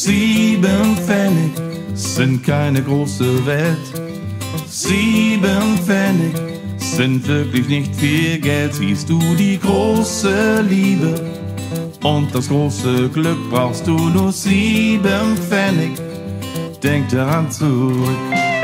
7 Pfennig sind keine große Welt. 7 Pfennig sind wirklich nicht viel Geld. Siehst du die große Liebe und das große Glück, brauchst du nur 7 Pfennig. Denk daran zurück.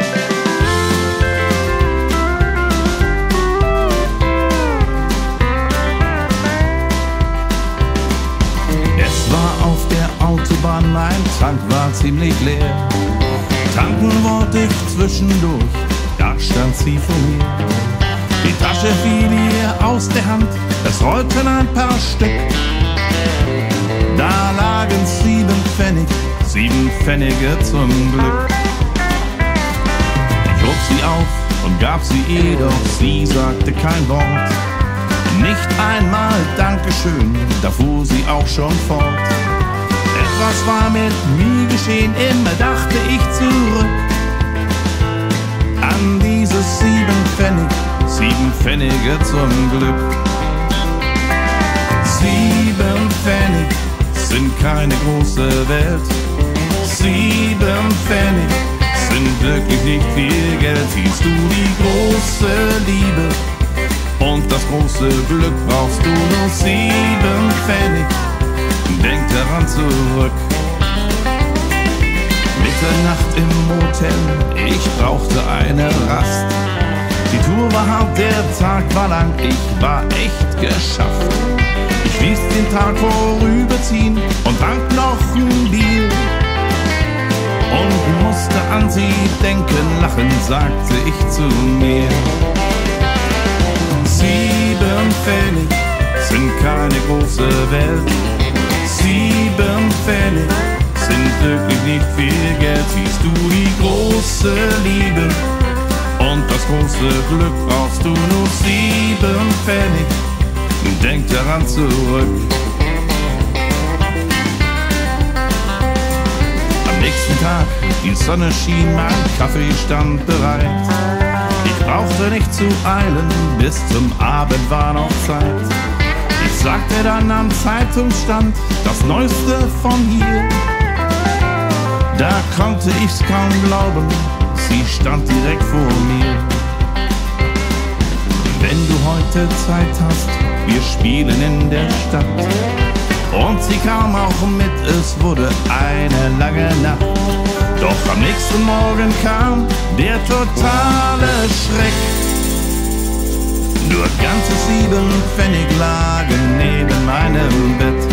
Es war auf der Autobahn, mein Tank war ziemlich leer. Tanken wollte ich zwischendurch, da stand sie vor mir. Die Tasche fiel ihr aus der Hand, es rollten ein paar Stück. Da lagen 7 Pfennig, 7 Pfennige zum Glück. Ich hob sie auf und gab sie ihr, doch sie sagte kein Wort. Nicht einmal Dankeschön, da fuhr sie auch schon fort. Etwas war mit mir geschehen, immer dachte ich zurück an dieses 7 Pfennig, 7 Pfennige zum Glück. 7 Pfennig sind keine große Welt. 7 Pfennig sind wirklich nicht viel Geld. Siehst du die große Liebe und das große Glück, brauchst du nur 7 Pfennig. Denk daran zurück. Mitternacht im Motel, ich brauchte eine Rast. Die Tour war hart, der Tag war lang, ich war echt geschafft. Ich ließ den Tag vorüberziehen und trank noch ein Bier und musste an sie denken, lachen, sagte ich zu mir. 7 Pfennig sind keine große Welt. 7 Pfennig sind wirklich nicht viel Geld. Siehst du die große Liebe und das große Glück, brauchst du nur 7 Pfennig. Denk daran zurück. Am nächsten Tag, die Sonne schien, mein Kaffee stand bereit. Ich brauchte nicht zu eilen, bis zum Abend war noch Zeit. Ich sagte dann am Zeitungsstand das Neueste von hier. Da konnte ich's kaum glauben, sie stand direkt vor mir. Wenn du heute Zeit hast, wir spielen in der Stadt. Und sie kam auch mit, es wurde eine lange Nacht. Doch am nächsten Morgen kam der totale Schreck. Nur ganze 7 Pfennig lagen neben meinem Bett.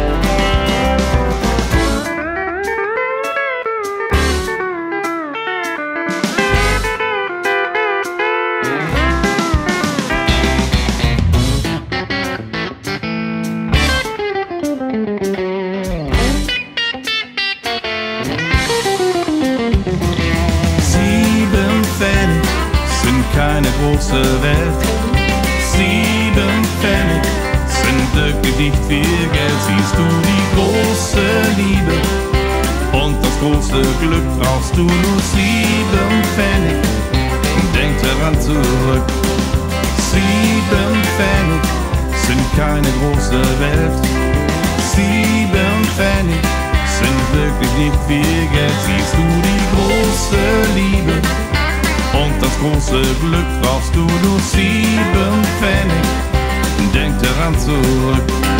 Keine große Welt. 7 Pfennig sind wirklich nicht viel Geld. Siehst du die große Liebe und das große Glück, brauchst du nur 7 Pfennig. Denk daran zurück. 7 Pfennig sind keine große Welt. 7 Pfennig sind wirklich nicht viel Geld. Siehst du die große Liebe und das große Glück, brauchst du nur 7 Pfennig. Denk daran zurück.